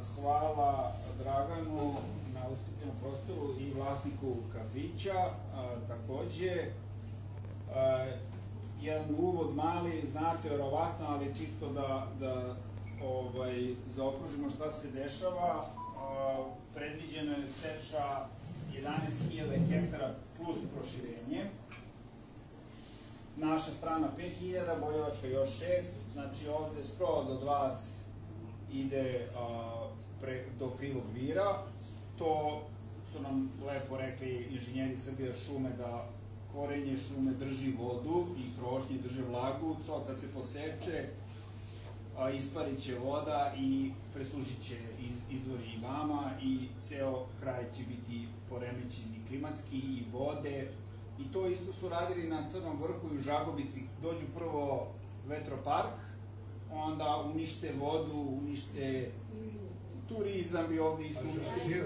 hvala Draganu na ustupljenom prostoru i vlasniku kafića. Takođe, jedan uvod mali, znate verovatno, ali čisto da zaokružimo šta se dešava. Predviđeno je seča 11.000 hektara plus proširenje. Naša strana 5.000, Boljevačka još 6, znači ovde skroz od vas ide do Krivog Vira. To su nam lepo rekli inženjeri Srbija šume da korenje šume drži vodu i krošnje drže vlagu. To kad se poseče, isparit će voda i presušit će izvori i vama i ceo kraj će biti poremećen i klimatski i vode. I to isto su radili na Crnom Vrhu i u Žagobici. Dođu prvo vetropark, onda unište vodu, unište turizam i ovde isto unište.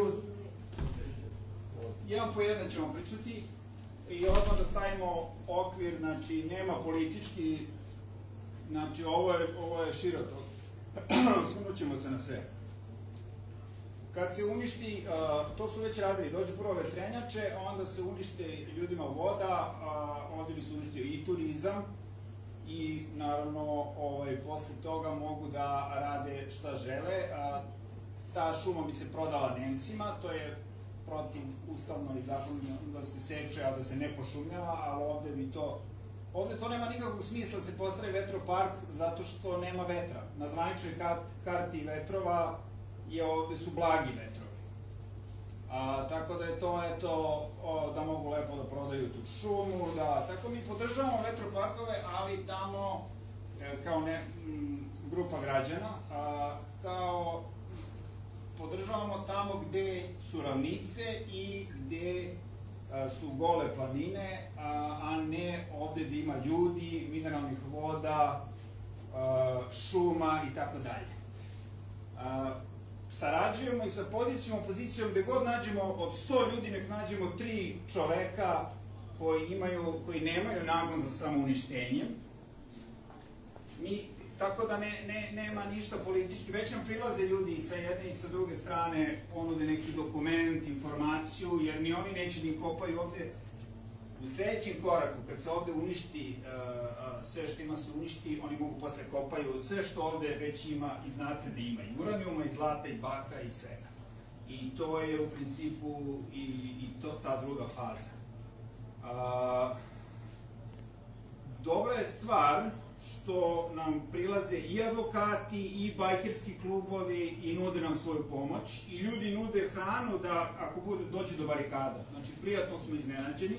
Jedan po jedan ćemo pričati i odmah da stavimo okvir, znači nema politički, znači ovo je široko, osvrnut ćemo se na sve. Kad se uništi, to su već radili, dođu prvo vetrenjače, onda se unište ljudima voda, ovde bi se uništio i turizam i naravno posle toga mogu da rade šta žele. Ta šuma bi se prodala Nemcima, to je protiv ustavno i zakonno da se seče, a da se ne pošumljava, ali ovde bi to... Ovde to nema nikakvog smisla da se postavi vetropark zato što nema vetra. Na zvaničnoj karti vetrova ovde su blagi vetrovi. Tako da je to, eto, da mogu lepo da prodaju tu šumu, da... Tako mi podržavamo vetroparkove, ali tamo, kao grupa građana, kao podržavamo tamo gde su ravnice i gde su gole planine, a ne ovde gde ima ljudi, mineralnih voda, šuma i tako dalje. Sarađujemo i sa pozicijom, opozicijom, gde god nađemo od 100 ljudi, nek nađemo 3 čoveka koji nemaju nagon za samouništenjem. Tako da nema ništa politički, već nam prilaze ljudi i sa jedne i sa druge strane, ponude neki dokument, informaciju, jer ni oni neće ni kopaju ovde. U sledećem koraku, kad se ovde uništi, sve što ima se uništi, oni mogu posle kopaju sve što ovde već ima i znate da ima i uranijuma, i zlata, i bakra, i svega. I to je u principu i ta druga faza. Dobra je stvar što nam prilaze i advokati, i bajkerski klubovi i nude nam svoju pomoć. I ljudi nude hranu da, ako dođe do barikada. Znači, prijatno smo iznenađeni.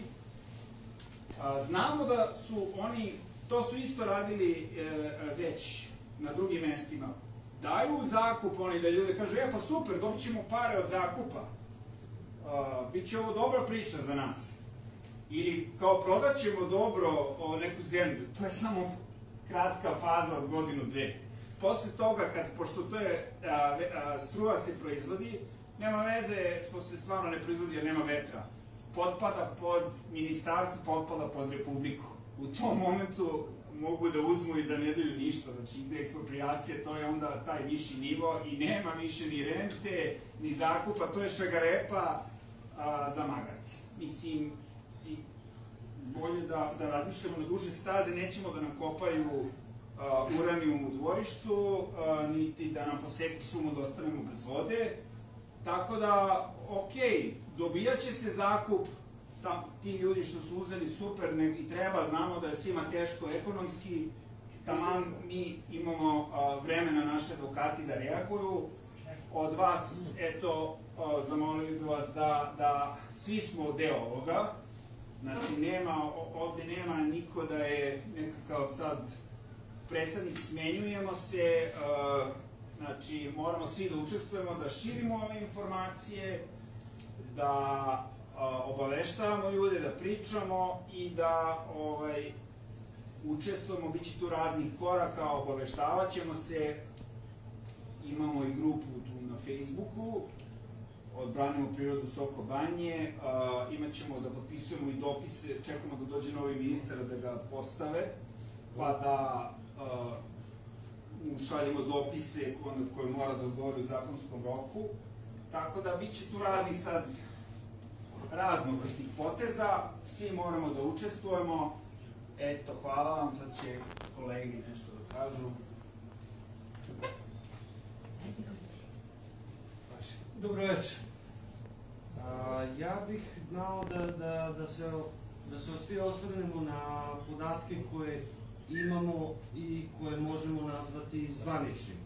Znamo da su oni, to su isto radili već na drugim mestima. Daju u zakup oni da ljudi kažu, pa super, dobit ćemo pare od zakupa. Biće ovo dobra priča za nas. Ili kao prodat ćemo dobro neku zemlju. To je samo kratka faza od godinu, dve. Posle toga, pošto to je, struja se proizvodi, nema veze što se stvarno ne proizvodi jer nema vetra. Potpada pod ministarstvo, potpada pod republiku. U tom momentu mogu da uzmu i da ne daju ništa. Znači, gde ekspropriacija, to je onda taj viši nivo i nema više ni rente, ni zakupa, to je šagarepa za magarce. Mislim, bolje da razmišljamo na duže staze, nećemo da nam kopaju uranijum u dvorištu, niti da nam poseku šumu da ostanemo bez vode. Tako da, okej, dobijat će se zakup, ti ljudi što su uzeli super i treba, znamo da je svima teško ekonomski, taman mi imamo vremena naše advokati da reaguju. Od vas, eto, zamolili bi vas da svi smo deo ovoga. Znači, ovde nema niko da je nekakav sad predstavnik, smenjujemo se, znači, moramo svi da učestvujemo, da širimo ove informacije, da obaveštavamo ljude, da pričamo i da učestvujemo, bit će tu raznih koraka, obaveštavat ćemo se, imamo i grupu tu na Facebooku, Odbranimo prirodu Soko Banje, imat ćemo da potpisujemo i dopise, čekamo da dođe novi ministar da ga postave, pa da šaljemo dopise koje mora da odgovori u zakonskom roku. Tako da bit će tu raznih sad raznovrstnih poteza, svi moramo da učestvujemo. Eto, hvala vam, sad će kolegi nešto da kažu. Dobro večer. Ja bih znao da se svi osvrnemo na podatke koje imamo i koje možemo nazvati zvaničnim.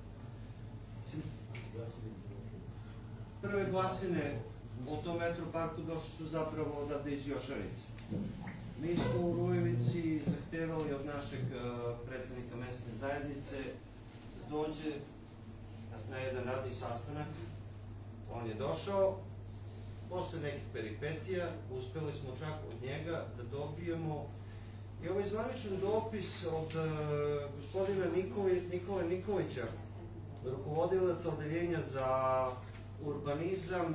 Prve glasine o tom vetroparku došli su zapravo odavde iz Jošarice. Mi smo u Rujevici zahtevali od našeg predsednika mesne zajednice da dođe na jedan radni sastanak. On je došao, posle nekih peripetija, uspeli smo čak od njega da dobijemo i ovaj zvaničan dopis od gospodina Nikole Nikolića, rukovodilaca odeljenja za urbanizam,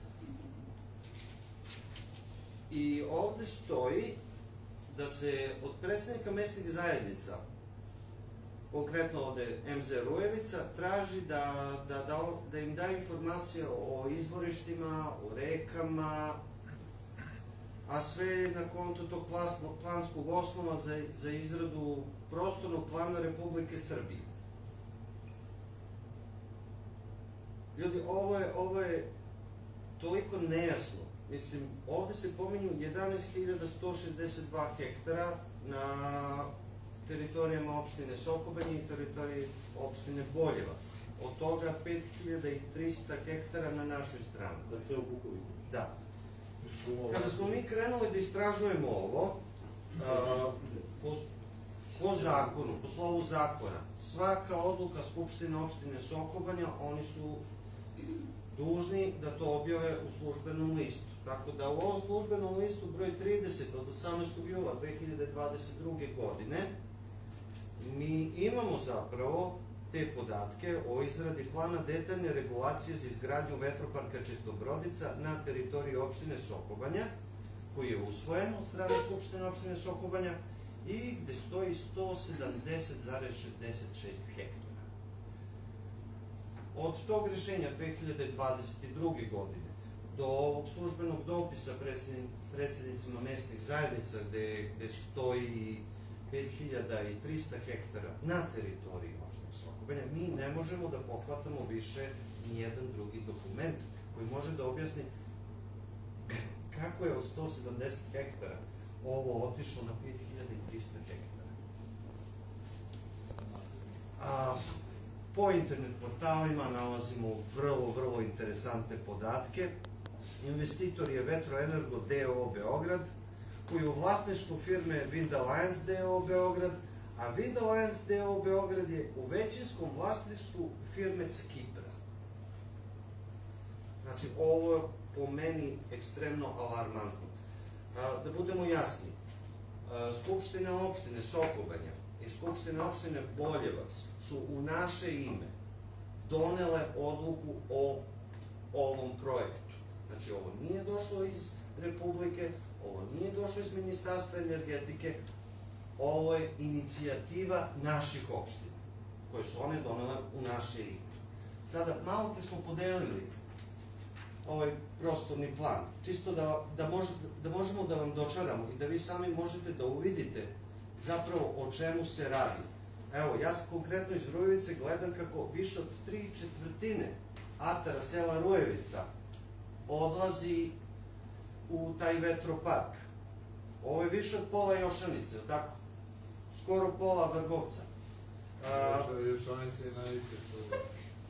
i ovde stoji da se od predsednika mesnih zajednica, konkretno ovde MZ Rujevica, traži da im da informacije o izvorištima, o rekama, a sve na konto tog planskog osnova za izradu prostornog plana Republike Srbije. Ljudi, ovo je toliko nejasno. Mislim, ovde se pominju 11.162 hektara na teritorijama opštine Sokobanje i teritoriji opštine Boljevac. Od toga 5.300 hektara na našoj strani. Da ceo Buković. Da. Kada smo mi krenuli da istražujemo ovo, po zakonu, po slovu zakona, svaka odluka Skupštine opštine Sokobanja, oni su dužni da to objave u službenom listu. Tako da u ovom službenom listu broj 30 od 18. jula 2022. godine mi imamo zapravo te podatke o izradi plana detaljne regulacije za izgradnju vetroparka Čistobrodica na teritoriji opštine Sokobanja, koji je usvojen od strane Skupštine opštine Sokobanja i gde stoji 170,66 hektara. Od tog rešenja 2022. godine do ovog službenog dopisa predsednicima mesnih zajednica gde stoji 5.300 hektara na teritoriji opštine Sokobanja, mi ne možemo da pohvatamo više nijedan drugi dokument koji može da objasni kako je od 170 hektara ovo otišlo na 5.300 hektara. Po internet portalima nalazimo vrlo interesantne podatke. Investitor je Vetroenergo D.O.O. Beograd, koji je u vlasništvu firme Wind Alliance D.O.O. Beograd, a Wind Alliance D.O.O. Beograd je u većinskom vlasništvu firme sa Kipra. Znači, ovo je po meni ekstremno alarmantno. Da budemo jasni, Skupština opštine Sokobanja i Skupština opštine Boljevac su u naše ime donele odluku o ovom projektu. Znači, ovo nije došlo iz Republike, ovo nije došlo iz Ministarstva energetike, ovo je inicijativa naših opština, koje su one donele u naše ime. Sada, malo pre smo podelili ovaj prostorni plan, čisto da možemo da vam dočaramo i da vi sami možete da uvidite zapravo o čemu se radi. Evo, ja konkretno iz Rujevice gledam kako više od 3/4 atara sela Rujevica odlazi u taj vetropark. Ovo je više od pola Jošanice, tako? Skoro pola Vrbovca. Jošanice je najviše što...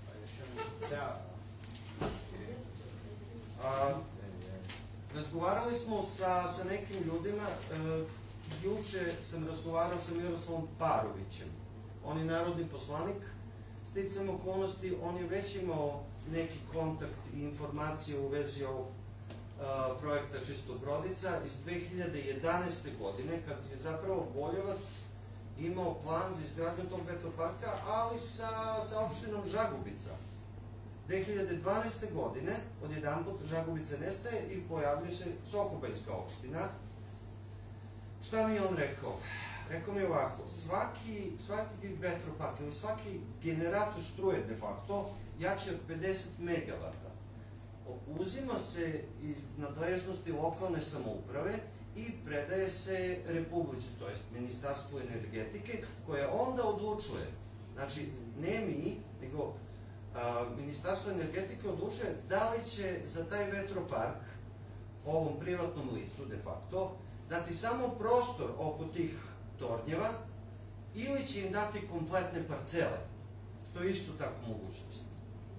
Razgovarali smo sa nekim ljudima, juče sam razgovarao sa Miroslavom Parovićem. On je narodni poslanik, sticajem okolnosti, on je već imao neki kontakt i informacije u vezi ovog projekta Čistobrodica iz 2011. godine, kad je zapravo Boljevac imao plan za izgradnju tog vetroparka, ali sa opštinom Žagubica. 2012. godine odjedanput Žagubica nestaje i pojavljuje se Sokobanjska opština. Šta mi je on rekao? Rekao mi ovako, svaki vetropark ili svaki generator struje de facto jači od 50 MW uzima se iz nadležnosti lokalne samouprave i predaje se Republici, to jest Ministarstvu energetike, koje onda odlučuje, znači ne mi, nego Ministarstvo energetike odlučuje da li će za taj vetropark ovom privatnom licu de facto dati samo prostor oko tih tornjeva ili će im dati kompletne parcele, što je isto tako mogućnost.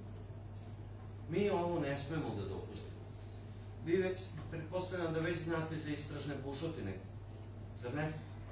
Mi ovo ne smemo da dopustimo. Vi već, pretpostavljam da već znate za istražne bušotine, zar ne?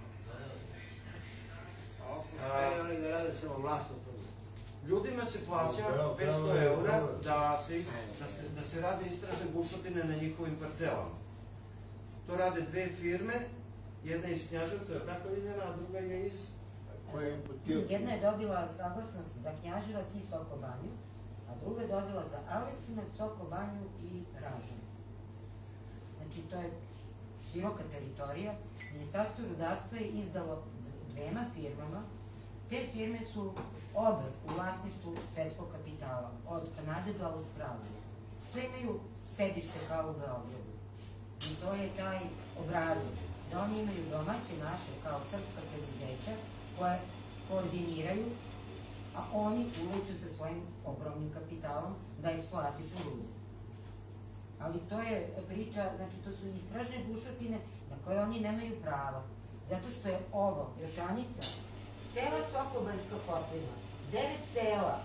Ako sve oni da rade samo vlasno prvo. Ljudima se plaća 500 eura da se rade istražne bušotine na njihovim parcelama. To rade dve firme, jedna iz Knjaževca, tako Ljiljana, a druga je iz... Jedna je dobila saglasnost za Knjaževac i Soko Banju, a druga je dobila za Aleksinac, Soko Banju i Ražanj. Znači, to je široka teritorija. Ministarstvo rudarstva je izdalo dvema firmama. Te firme su obe u vlasništvu svetskog kapitala, od Kanade do Australije. Sve imaju sedište kao u Beogradu. I to je taj obrazac, da oni imaju domaće naše kao srpska preduzeća koje koordiniraju, a oni uleću sa svojim ogromnim kapitalom da eksploatišu rudu. Ali to je priča, znači to su istražne bušotine na koje oni nemaju prava. Zato što je ovo, Jošanica, cela Sokobanjska kotlina, 9 sela,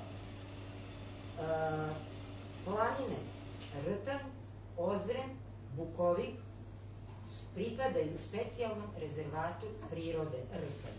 planine, Rtanj, Ozren, Bukovik, pripadaju specijalnom rezervatu prirode Rtanj.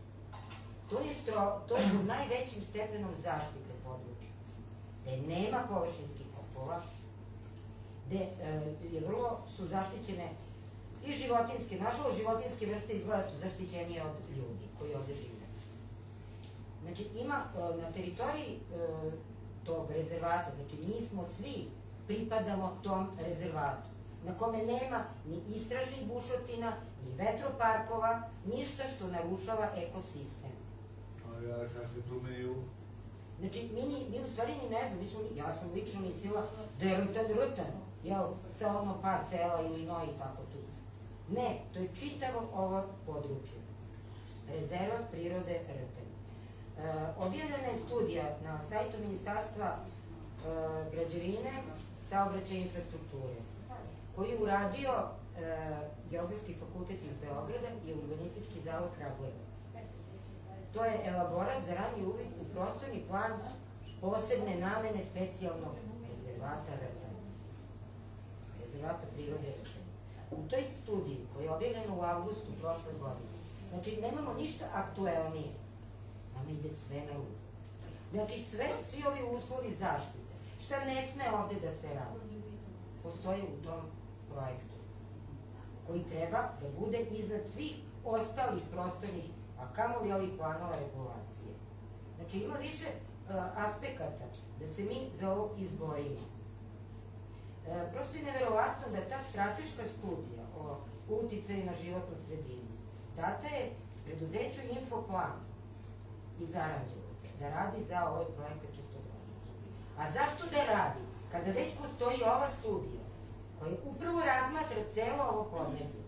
To je u najvećim stepenom zaštite područja, gde nema površinskih kopova, gde vrlo su zaštićene i životinske, nažalost životinske vrste izgleda su zaštićenije od ljudi koji ovde žive. Znači ima na teritoriji tog rezervata, znači mi smo svi pripadamo tom rezervatu, na kome nema ni istražnih bušotina, ni vetroparkova, ništa što narušava ekosistem. Ali ja sam se tu meju. Znači, mi u stvari ni ne znam, ja sam lično mislila da je Rtano, jel, sa ono par sela ili no i tako tu. Ne, to je čitavo ovo područje. Rezervat prirode Rtanj. Objavljena je studija na sajtu Ministarstva građevine, saobraćaja i infrastrukture, koji je uradio Geografski fakultet iz Beograda i Urbanistički zavod Kragujevac. To je elaborat za raniji uvid u prostorni plan posebne namene specijalnog rezervata Rtanj. Rezervata prirode Rtanj. U toj studiji, koja je objavljena u avgustu prošle godine, znači nemamo ništa aktuelnije, nama ide sve na ruku. Znači svi ovi uslovi zaštite, šta ne sme ovde da se radi, postoje u tom projektu, koji treba da bude iznad svih ostalih prostornih, a kamoli ovih planova regulacije. Znači ima više aspekata da se mi za ovo izborimo. Prosto je neverovatno da ta strateška studija o uticaju na životnu sredinu data je preduzeću Infoplan iz Aranđelovca da radi za ovaj projekat Čistogradnicu. A zašto da radi? Kada već postoji ova studija koja upravo razmatra celo ovo podneblje.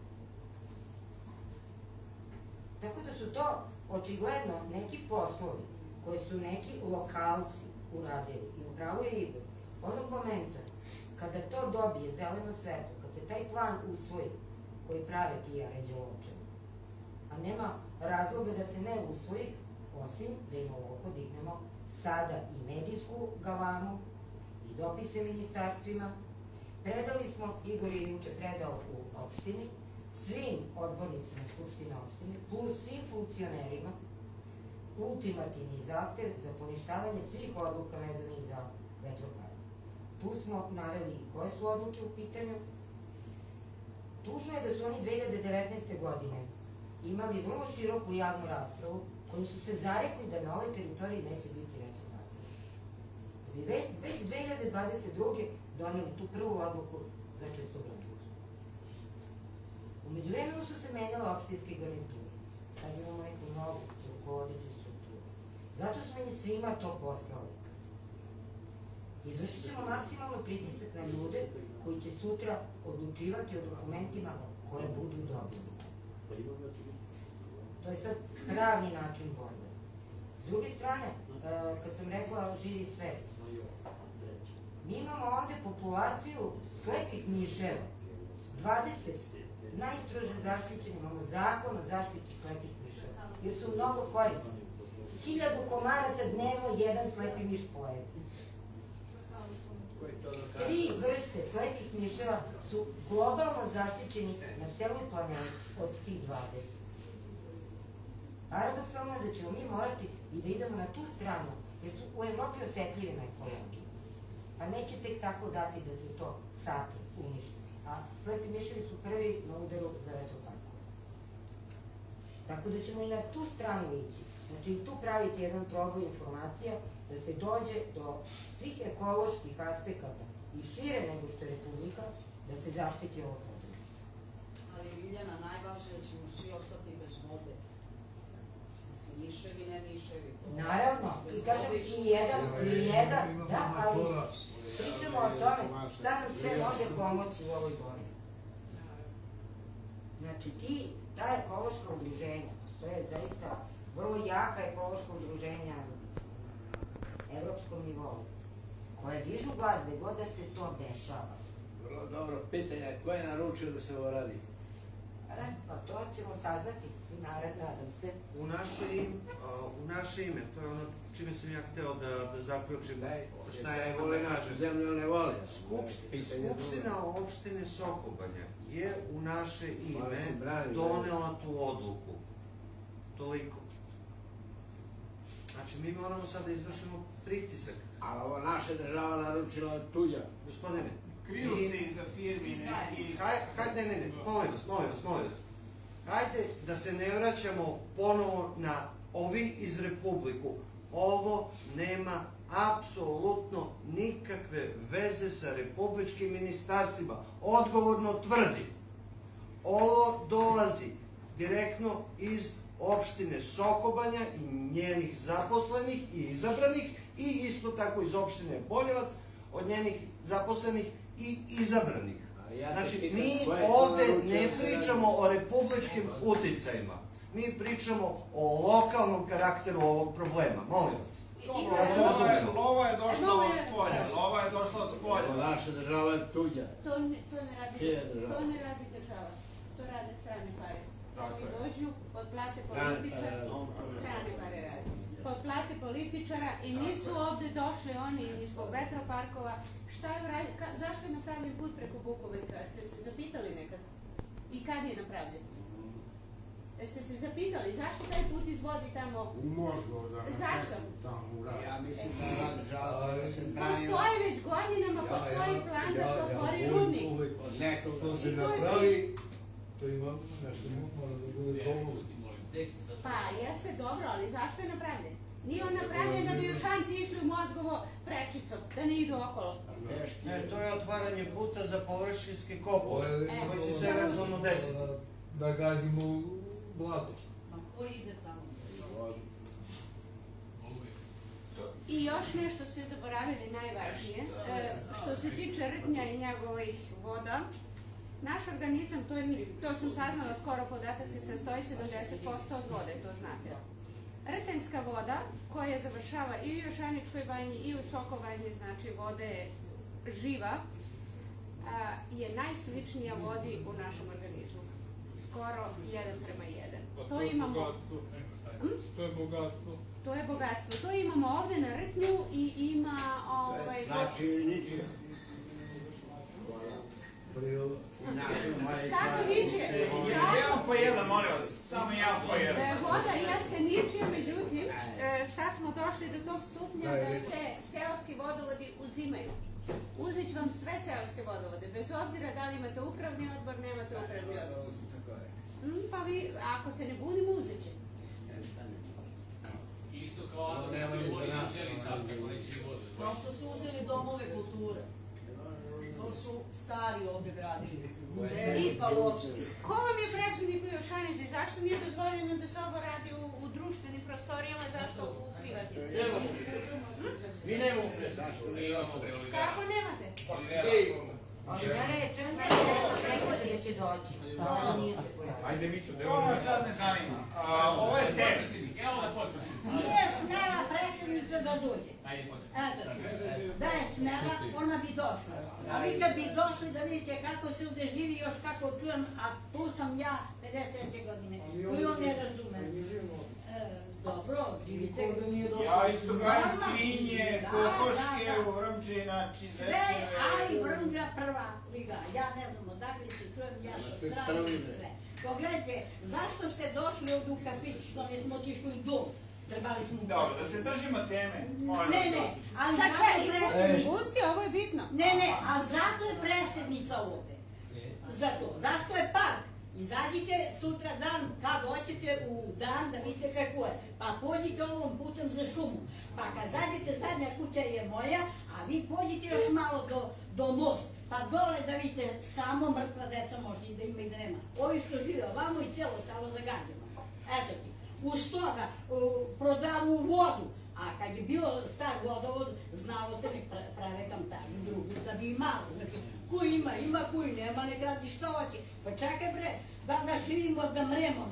Tako da su to očigledno neki poslovi koji su neki lokalci uradili. I upravo je Igor. Onog momenta kada to dobije zeleno svetlo, kad se taj plan usvoji koji prave ti Aranđelovčani, a nema razloga da se ne usvoji, osim da im ovo podignemo sada i medijsku galamu i dopise ministarstvima. Predali smo, Igor je juče predao u opštini, svim odbornicima Skupštine opštine, plus svim funkcionerima, ultimativni zahtev za poništavanje svih odluka vezanih za vetropark. Tu smo naveli i koje su odluke u pitanju. Tužno je da su oni 2019. godine imali vrlo široku javnu raspravu kojim su se zarekli da na ovoj teritoriji neće biti vetropark. Da bi već 2022. doneli tu prvu odluku za Čistogradnicu. U međuvremenu su se menjale opštinske garniture. sad imamo neku novu rukovodeću strukturu. Zato smo im svima to poslali. Izvršit ćemo maksimalno pritisak na ljude koji će sutra odlučivati o dokumentima koje budu dobili. To je sad pravni način borbe. S druge strane, kad sam rekla živi svet, mi imamo ovde populaciju slepih miševa. 20 najstrože zaštićeni, imamo zakon o zaštiti slepih miševa, jer su mnogo korisni. 1000 komaraca dnevno jedan slepi miš pojede. 3 vrste slepih miševa su globalno zaštićeni na celoj planeti od tih 20. Paradoksalno je da ćemo mi morati i da idemo na tu stranu, jer su u Evropi osetljivi na ekologiju. Pa neće tek tako dati da se to satri, uništi. A slepi miševi su prvi na udaru za vetroparkove. Tako da ćemo i na tu stranu ići. Znači i tu praviti jedan proboj informacija da se dođe do svih ekoloških aspekata i šire nego što je Republika, da se zaštiti ovo područje. Ali Ljiljana, najvažnije je da ćemo svi ostati bez vode. Mislim, miševi, ne miševi. Naravno, i kažem i jedan, da, ali pričamo o tome šta nam sve može pomoći u ovoj borbi. Znači ta ekološka udruženja, postoje zaista vrlo jaka ekološka udruženja na evropskom nivou, koje dižu glas gde god da se to dešava. Vrlo dobro pitanje, ko je naručio da se ovo radi? Pa to ćemo saznati, nadam se. U naše ime, to je ono čime sam ja hteo da zaključim, šta ja imam vole da našu kažem. zemlju, ne vole. Skupština opštine Sokobanja je u naše ime donela tu odluku. Toliko. Znači, mi moramo sad da izvršimo pritisak. Ali ovo naša država naručila tuđa. Gospodine, Kriju se iza firmi i... Hajde, ne, molim vas. Hajde da se ne vraćamo ponovo na ovi iz Republiku. Ovo nema apsolutno nikakve veze sa republičkim ministarstvima. Odgovorno tvrdim. Ovo dolazi direktno iz opštine Sokobanja i njenih zaposlenih i izabranih i isto tako iz opštine Boljevac od njenih zaposlenih i izabranih. Znači, mi ovde ne pričamo o republičkim uticajima. Mi pričamo o lokalnom karakteru ovog problema. Molim vas. Lova je došla od spolja. Naša država je tuđa. To ne radi država. To rade strane pare. Oni dođu, otplate političara, strane pare radi. Otplate političara i nisu ovde došli oni ni zbog vetroparkova. Zašto je napravljen put preko Bukovika? Ste se zapitali nekad? I kad je napravljen? Ste se zapitali zašto taj put izvodi tamo? U Mozgov, da. Zašto? Ja mislim da je država da se pravi... Postoji već godinama, postoji plan da se otvori rudnik. To se napravi, to ima nešto mora da bude dobro. Pa, jeste dobro, ali zašto je napravljen? Nije on napravljen da bi Jošanci išli u Mozgovo prečicom, da ne idu okolo. Ne, to je otvaranje puta za površinske kopove, koji će se eventualno desiti. Da gazimo blato. Ma ko ide tamo? I još nešto ste zaboravili najvažnije, što se tiče rtnja i njegovih voda, naš organizam, to sam saznala skoro, podatak se sastoji 70% od vode, to znate. Rtenjska voda koja završava i u Jošaničkoj banji i u Sokobanji, znači voda je živa, je najsličnija vodi u našem organizmu. Skoro 1:1. To imamo... To je bogatstvo. To je bogatstvo. To imamo ovde na rtnju i ima... Znači ničije. Kako ničije? Jedan po jedan, molim vas, samo jedan po jedan. Voda jeste ničija, međutim, sad smo došli do tog stupnja da se seoski vodovodi uzimaju. Uzet ću vam sve seoske vodovode, bez obzira da li imate upravni odbor, nemate upravni odbor. Pa vi, ako se ne budimo, uzet će. Isto kao Adam što je Boris uzeli sad, kako neće ni vodu. Kao što su uzeli domove kulture. To To su stari ovde gradili. Seri pa uopšte. Ko vam je predsjednik u Jošanici? Zašto nije dozvoljeno da se ovo radi u društvenim prostorijama, zašto u privatnim? Mi nemamo predsjednik. Kako nemate? Ali ja rečem, da će doći. Ono nije se pojavio. Ajde, Mićo, To nas sad ne zanima. Ovo je test. Nije smela predsjednica da dođe. Eto, da je smela, ona bi došla. A vi kad bi došli da vidite kako se ovdje živi, još kako čujem, a tu sam ja 53. godine, koju on ne razume. Dobro, živite. Ja isto gajim svinje, kokoške, vrmđe, znači Sve, zečeve. ali Vrmđa prva liga. Ja ne znam odakle se čujem, ja sam strana i sve. Pogledajte, zašto ste došli ovdje u kafić, što ne smo otišli u dom? Trebali smo u Dobro, da se držimo teme. Ne, ali Sad zato je predsjednica. pusti, ovo je bitno. Ne, a zato je predsjednica ovdje. Zato. Zašto je park? Izađite sutra dan, kad hoćete u dan da vidite kako je. Pa pođite ovom putem za šumu. Pa kad zađete, zadnja kuća je moja, a vi pođite još malo do most. Pa dole da vidite samo mrtva deca možda i da ima i da nema. Ovi što žive ovamo i cijelo selo zagađeno. Eto ti. Uz toga prodavu vodu. A kad je bio star vodovod, znalo se nek prave kamtažu drugu, da bi imalo. Znači, koji ima, koji nema, nek radi što hoće. Pa čekaj bre, da živimo, da mremo.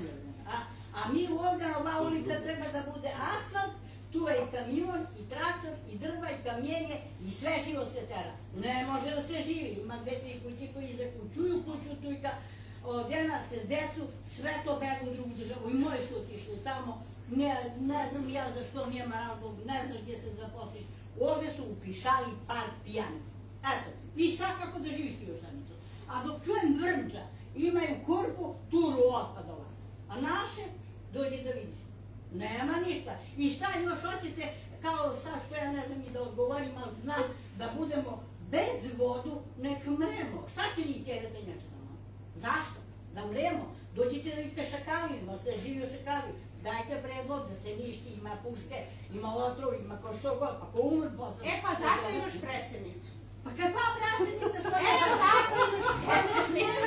A mi ovdje ova ulica treba da bude asfalt, tu je i kamion, i traktor, i drva, i kamijenje, i sve živo se tera. Ne može da se živi. Ima 2-3 kući koji zakućuju kuću tujka, odjena se s decu, sve to begu u drugu državu. I moji su otišli tamo. Ne znam ja zašto nema razlog, ne znaš gdje se zaposliš. Ovdje su upišali par pijani. Eto, i sad kako da živiš ti u Jošanicu. A dok čujem Vrmđa, imaju korpu, turu otpadova. A naše, dođi da vidiš. Nema ništa. I šta još hoćete, kao sad što ja ne znam i da odgovorim, ali znam da budemo bez vodu, nek mremo. Šta će njih tjeve trenjačnama? Zašto? Da mremo. Dođite da vidite šakalima, se živi u šakali. Dajte predlog da se ništi, ima puške, ima otrov, ima ko što god, pa ko umr posle. Pa zato imaš predsjednicu. Pa kakva predsjednica što ne Zato imaš predsjednicu.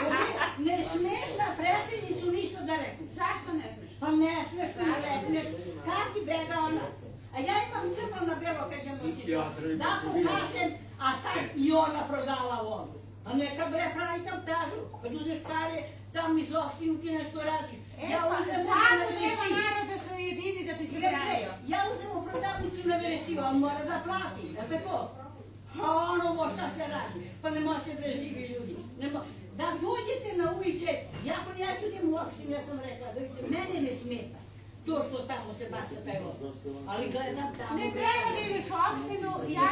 Ne smeš na predsjednicu ništa da rekneš. Zašto ne smeš? Pa ne smeš da rekneš. Kad ti bega ona? A ja imam crno na belo kad sam otišla. Da pokažem, a sad i ona prodala vodu. A neka bre pravi kamtažu, kad uzeš pare, tam iz opštinu ti nešto radiš. Zato treba narod da se ujedini da bi se branio. Ja uzem u prodavnicu na veresiju, ali mora da plati, da tako? A ono ovo šta se radi, pa ne može se preživi ljudi. Da dođete na uviđaj, jako ja čudim u opštinu, ja sam rekla, da vidite, mene ne smeta to što tamo se baca taj voz. Ali gledam tamo... Ne treba da ideš u opštinu,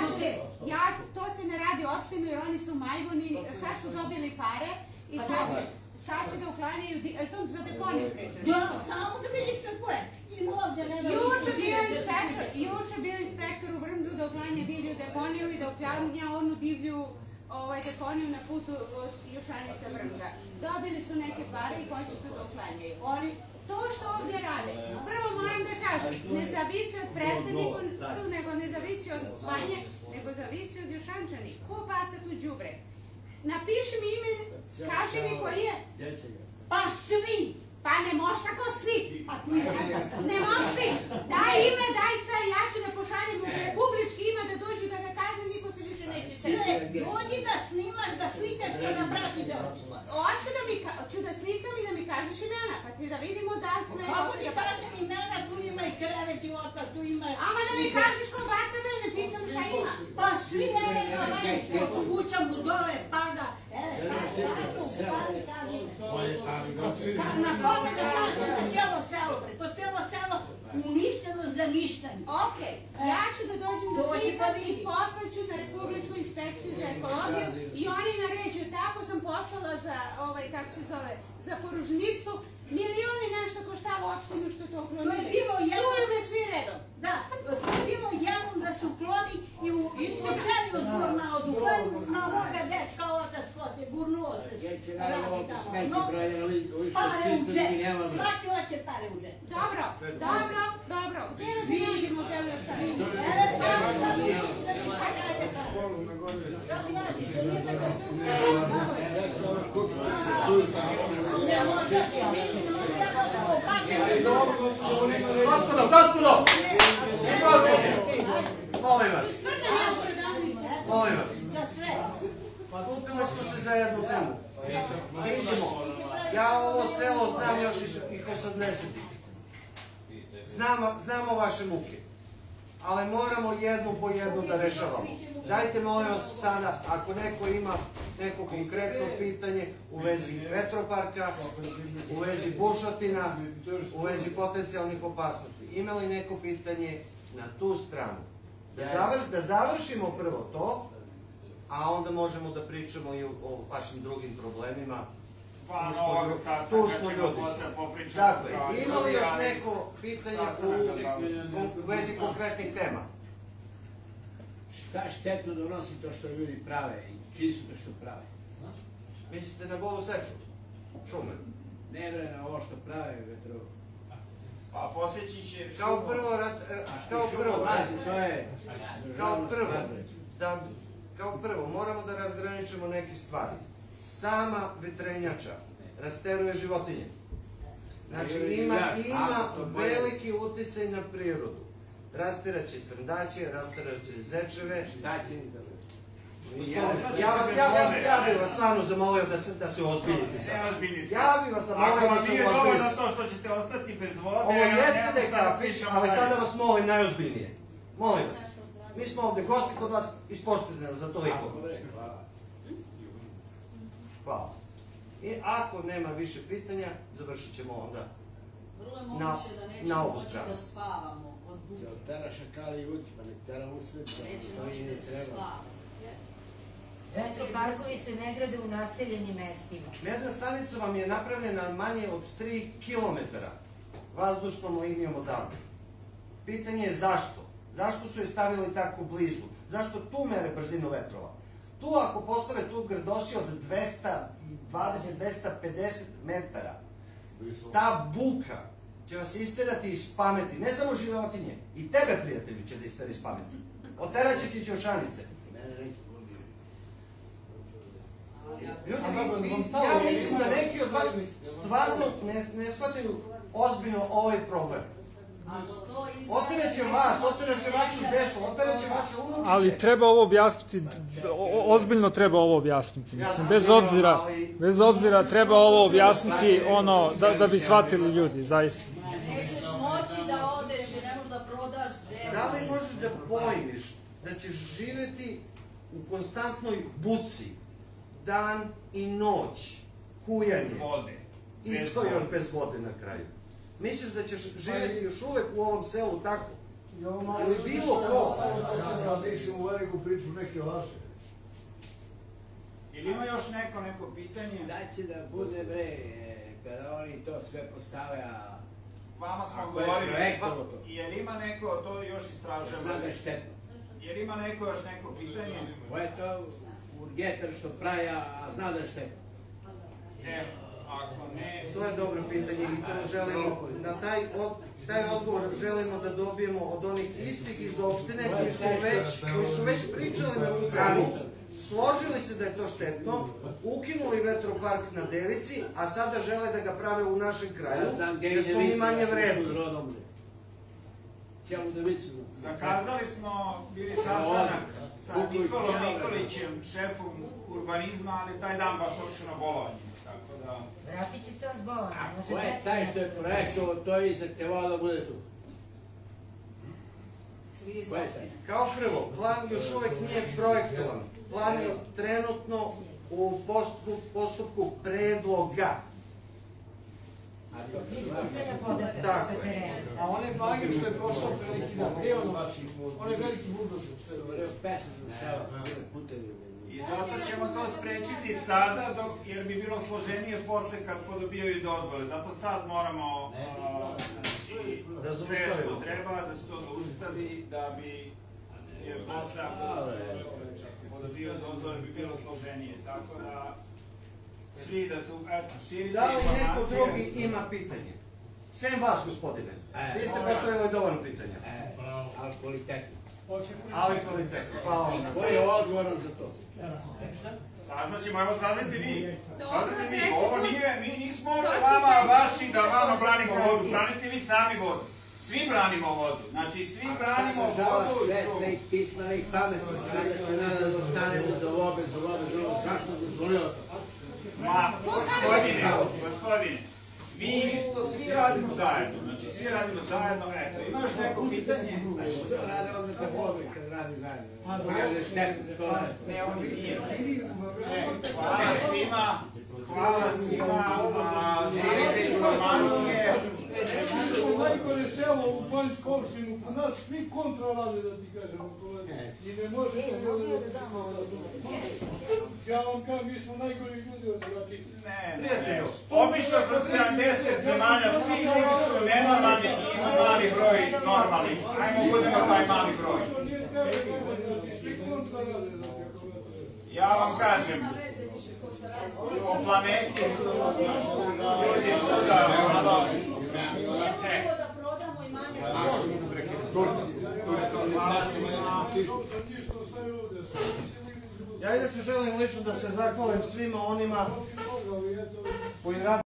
to se ne radi u opštinu jer oni su majmuni, sad su dobili pare i sad će da uklanjaju, to za deponiju pričaš. Ja, samo da vidiš kako je. Juče bio inspektor u Vrmđu da uklanja divlju deponiju i da uklanja onu divlju deponiju na putu Jošanica Vrmđa. Dobili su neke pare i hoće to da uklanjaju. To što ovdje rade, prvo moram da kažem, ne zavisi od predsjedniku, nego ne zavisi od banje, nego zavisi od Jošančani. Ko baca tu đubre? Napiši mi ime, kaži mi koji je. Pa svi! Pa ne moš tako svi. Ne moš svi. Daj ime, daj sve, ja ću da pošaljem u republički ime da dođu da ga kazne, niko se više neće setiti. Dođi da snimaš, da slikaš, pa da praši da očuva. Hoću da slikam i da mi kažeš imena, pa ti da vidimo da li sve... Kako ti kažem imena, tu ima i krevet i otpad, tu ima... Ama da mi kažeš ko baca da ne pitam šta ima. Pa svi eventualno što kućam mu dole pada. Na kome da kažem, to cijelo selo, to cijelo selo uništeno za ništanje. Okej, ja ću da dođem da slikam i poslaću na Republičku inspekciju za ekologiju i oni naređuju, tako sam poslala za, kako se zove, za Poružnicu, milijoni nešto koštalo opštinu što to uklonili. Suju me svi redom. Da, to je bilo jednom da su kloni i u slučaju zgurna od uklonu na ovoga dečka otac ko se gurnuo se s neće naravno radi ovdje tamo. smeće No, brojeno, ovi što pare u čisto džep. ljudi nema broj. Svaki hoće pare u džep. Dobro. Gde da nađemo te lešare? Ere, pa sad misli da mi šta kaže pare. Šta mi naziš, jer nije tako super. Ne može se biti, ne može da opačemo. Gospodo! Molim vas, molim vas. Za sve. Kupili smo se za jednu temu. Vidimo, ja ovo selo znam još iz 80-ih. Znamo vaše muke, ali moramo jednu po jednu da rešavamo. Dajte molim vas sada, ako neko ima neko konkretno pitanje u vezi vetroparka, u vezi bušotina, u vezi potencijalnih opasnosti, ima li neko pitanje na tu stranu? Da završimo prvo to, a onda možemo da pričamo i o vašim drugim problemima. Pa novog sastanka ćemo posle popričati. Dakle, ima li još neko pitanje u vezi konkretnih tema? Šta štetno donosi to što ljudi prave i čiji su to što prave? Mislite na golu seču? Šume? Ne bre na ovo što prave vetro. Pa posjeći će Kao prvo, kao prvo, moramo da razgraničimo neke stvari. Sama vetrenjača rasteruje životinje. Znači ima veliki uticaj na prirodu. Rasteraće srndaće, rasteraće zečeve. Ja bih vas stvarno zamolio da se ozbiljite sad. Ja bih vas zamolio da se ozbiljite. Ako vam nije dovoljno to što ćete ostati bez vode, Ovo jeste da je kafić, ali sada vas molim najozbiljnije. Molim vas. Mi smo ovde gosti kod vas, ispoštujte nas za toliko. Hvala. I ako nema više pitanja, završit ćemo onda Vrlo je moguće da nećemo moći da spavamo od buke. Tera šakali i uci, pa nek tera usvet. Neće moći da se spava. Vetroparkovi se ne grade u naseljenim mestima. Merna stanica vam je napravljena manje od 3 kilometara vazdušnom linijom odavde. Pitanje je zašto? Zašto su je stavili tako blizu? Zašto tu mere brzinu vetrova? Tu ako postave tu grdosi od 220-250 metara, ta buka će vas isterati iz pameti. Ne samo životinje, i tebe, prijatelju, će da isteri iz pameti. Oteraće ti ćošanice. Ljudi, ja mislim da neki od vas stvarno ne shvataju ozbiljno ovaj problem. Otereće vas, otereće vašu desu, otereće vaše unučiće. Ali treba ovo objasniti, ozbiljno treba ovo objasniti, mislim, bez obzira treba ovo objasniti, ono, da bi shvatili ljudi, zaista. Nećeš moći da odeš i ne možeš da prodaš zemlju. Da li možeš da pojmiš da ćeš živeti u konstantnoj buci, dan i noć, kujanje. Bez vode. I to još bez vode na kraju. Misliš da ćeš živjeti još uvek u ovom selu tako? Ili bilo ko? Ja mislim u veliku priču neke laže. Ili ima još neko pitanje? Da će da bude bre, kada oni to sve postave, a... Vama smo govorili, jer ima neko, to još istražujemo. Znam da je štetno. Jer ima neko još neko pitanje? Ovo je to urgetar što pravi, a zna da je štetno. Ako ne... To je dobro pitanje i to želimo, na taj odgovor želimo da dobijemo od onih istih iz opštine koji su već pričali na tu temu, složili se da je to štetno, ukinuli vetropark na Devici, a sada žele da ga prave u našem kraju, jer smo mi manje vredni. Zakazali smo bili sastanak sa Nikolom Nikolićem, šefom urbanizma, ali taj dan baš otišao na bolovanje. Vratit će se on s bolovanja. Ko je taj što je projektovao, to je i zahtevao da bude tu. Kao prvo, plan još uvek nije projektovan. Plan je trenutno u postupku predloga. A onaj bager što je prošao pre neki dan, gdje je ono vaši? Onaj veliki buldožer što je dobro. I zato ćemo to sprečiti sada, jer bi bilo složenije posle kad podobijaju dozvole. Zato sad moramo sve što treba, da se to zaustavi, da bi posle ako podobijaju dozvole bi bilo složenije. Tako da svi svi da su, eto, širite Da li neko informacije. drugi ima pitanje? Sem vas, gospodine. Vi ste postavili dovoljno pitanja. Ali kvalitetno. Ali kvalitetno. Hvala vam. Ko je odgovoran za to? Saznaćemo, evo saznajte vi. Saznajte vi, treći ovo put. nije, mi nismo ovdje To si vama treći vaši da vama put. branimo vodu, branite vi sami vodu. Svi branimo vodu, znači svi branimo Država vodu. svesnih, pismenih, pametnih. Kada se nada da ostanemo za lobe, zašto dozvolila to? Ma, gospodine, mi isto svi radimo zajedno, znači svi radimo zajedno, eto, ima još neko pitanje? Što rade onda te bobe kad radi zajedno? Pojavljaju štetu, što rade? Ne, oni nije. Hvala svima, širite informacije. Mi smo najgore selo u Banjsku opštinu, kod nas svi kontra rade, da ti kažemo, kolega. I ne možete ja vam kažem, mi smo najgori ljudi od znači. Ne. Obično sa 70 zemalja, svi ljudi su nenormalni i ima mali broj normalnih. Ajmo budemo taj mali broj. Svi kontra rade, Ja vam kažem, Nema veze više ko šta radi. Svi o ćemo- planeti su ljudi su da malo... Ne možemo da prodamo imanje. Ja inače želim lično da se zahvalim svima onima koji rade